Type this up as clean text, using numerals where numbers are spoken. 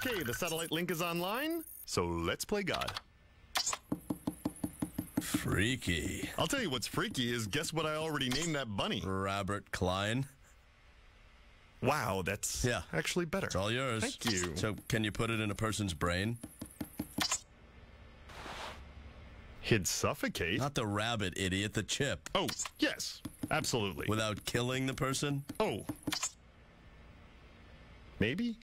Okay, the satellite link is online, so let's play God. Freaky. I'll tell you what's freaky is guess what I already named that bunny. Robert Klein. Wow, that's actually better. It's all yours. Thank you. So, can you put it in a person's brain? He'd suffocate? Not the rabbit, idiot, the chip. Oh, yes, absolutely. Without killing the person? Oh. Maybe?